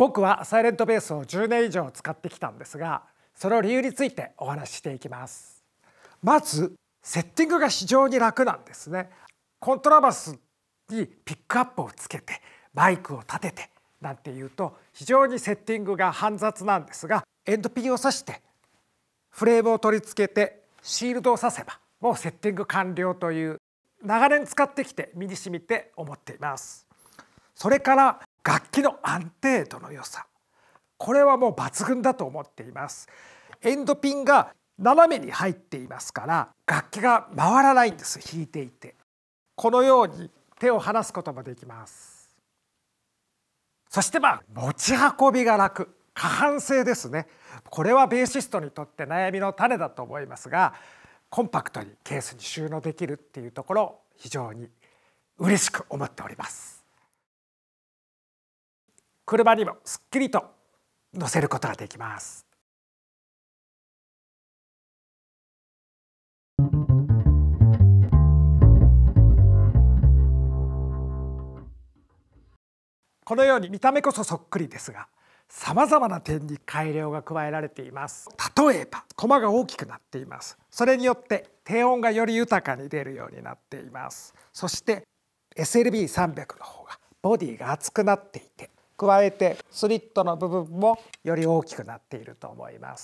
僕はサイレントベースを10年以上使ってきたんですが、その理由についてお話ししていきます。まずセッティングが非常に楽なんですね。コントラバスにピックアップをつけてマイクを立ててなんていうと非常にセッティングが煩雑なんですが、エンドピンを挿してフレームを取り付けてシールドを挿せばもうセッティング完了という、長年使ってきて身に染みて思っています。それから楽器の安定度の良さ、これはもう抜群だと思っています。エンドピンが斜めに入っていますから楽器が回らないんです。弾いていてこのように手を離すこともできます。そして持ち運びが楽、可搬性ですね。これはベーシストにとって悩みの種だと思いますが、コンパクトにケースに収納できるっていうところ非常に嬉しく思っております。車にもすっきりと乗せることができます。このように見た目こそそっくりですが、さまざまな点に改良が加えられています。例えばコマが大きくなっています。それによって低音がより豊かに出るようになっています。そして SLB300 の方がボディが厚くなっていて、加えてスリットの部分もより大きくなっていると思います。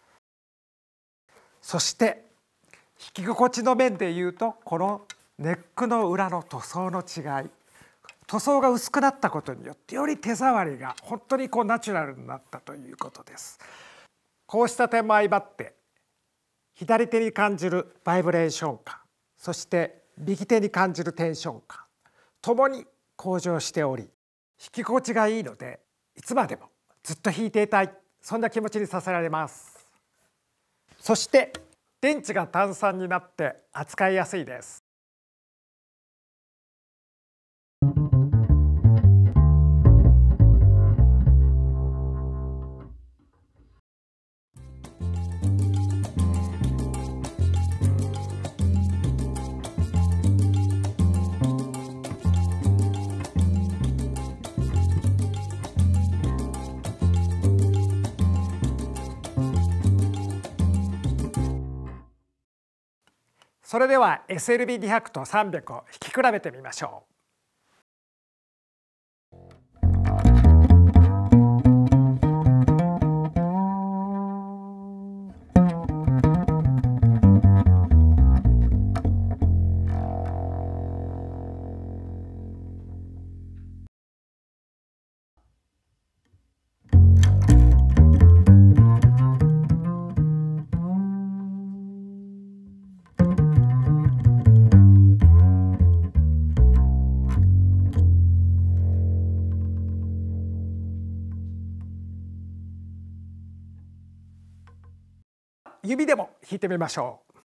そして弾き心地の面でいうと、このネックの裏の塗装の違い、塗装が薄くなったことによってより手触りが本当にナチュラルになったということです。こうした点も相まって左手に感じるバイブレーション感、そして右手に感じるテンション感ともに向上しており、弾き心地がいいのでいつまでもずっと弾いていたい、そんな気持ちにさせられます。そして電池が単3になって扱いやすいです。それでは SLB200 と300を弾き比べてみましょう。指でも弾いてみましょう。